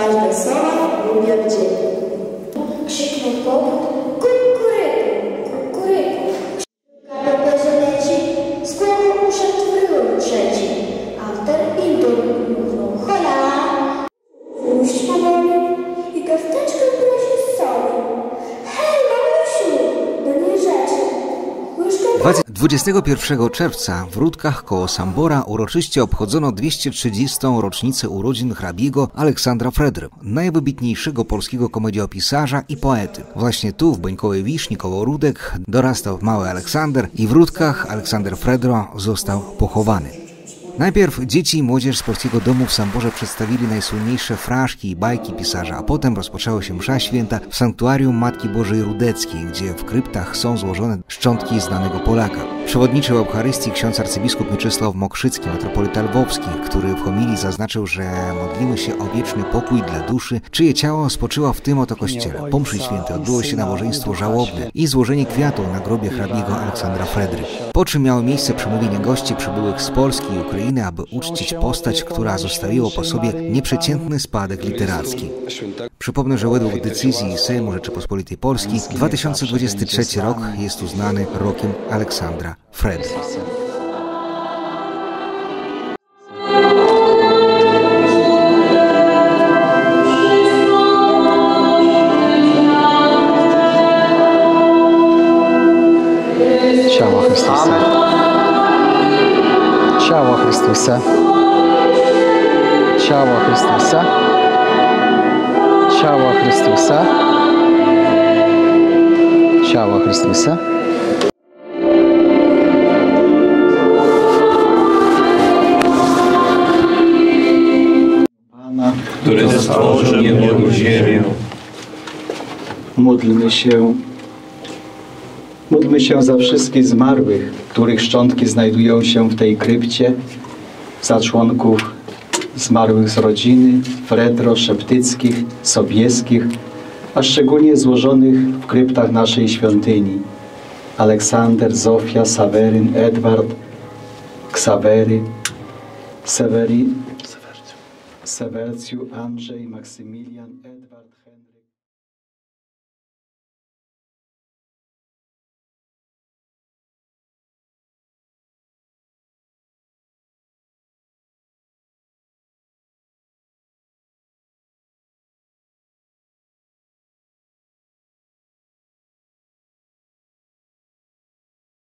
każde słowa lubię dzień. Krzyknął chłopak, kukuryku, kukuryku. Kapel leci, z głową uszedł w rył trzeci. Alter indur mówią, hola. Puść powoli i garsteczkę prosi z soli. Hej, mamusiu, do niej rzeczy. 21 czerwca w Rudkach koło Sambora uroczyście obchodzono 230. rocznicę urodzin hrabiego Aleksandra Fredry, najwybitniejszego polskiego komediopisarza i poety. Właśnie tu, w Bońkowej Wiśni koło Rudek, dorastał mały Aleksander i w Rudkach Aleksander Fredro został pochowany. Najpierw dzieci i młodzież z Polskiego Domu w Samborze przedstawili najsłynniejsze fraszki i bajki pisarza, a potem rozpoczęła się msza święta w sanktuarium Matki Bożej Rudeckiej, gdzie w kryptach są złożone szczątki znanego Polaka. Przewodniczył Eucharystii ksiądz arcybiskup Mieczysław Mokrzycki, metropolita lwowski, który w homilii zaznaczył, że modlimy się o wieczny pokój dla duszy, czyje ciało spoczywa w tym oto kościele. Po mszy świętej odbyło się nabożeństwo żałobne i złożenie kwiatu na grobie hrabiego Aleksandra Fredry. Po czym miało miejsce przemówienie gości przybyłych z Polski i Ukrainy, aby uczcić postać, która zostawiła po sobie nieprzeciętny spadek literacki. Przypomnę, że według decyzji Sejmu Rzeczypospolitej Polskiej 2023 rok jest uznany rokiem Aleksandra Fredry. Ciało Chrystusa. Ciało Chrystusa. Ciało Chrystusa. Ciało Chrystusa. Ciało Chrystusa. Pana, który stworzył niebo i ziemię. Módlmy się. Módlmy się za wszystkich zmarłych, których szczątki znajdują się w tej krypcie, za członków zmarłych z rodziny, Fredro, Szeptyckich, Sobieskich, a szczególnie złożonych w kryptach naszej świątyni. Aleksander, Zofia, Saweryn, Edward, Ksawery, Sewercju, Andrzej, Maksymilian, Edward, Henryk.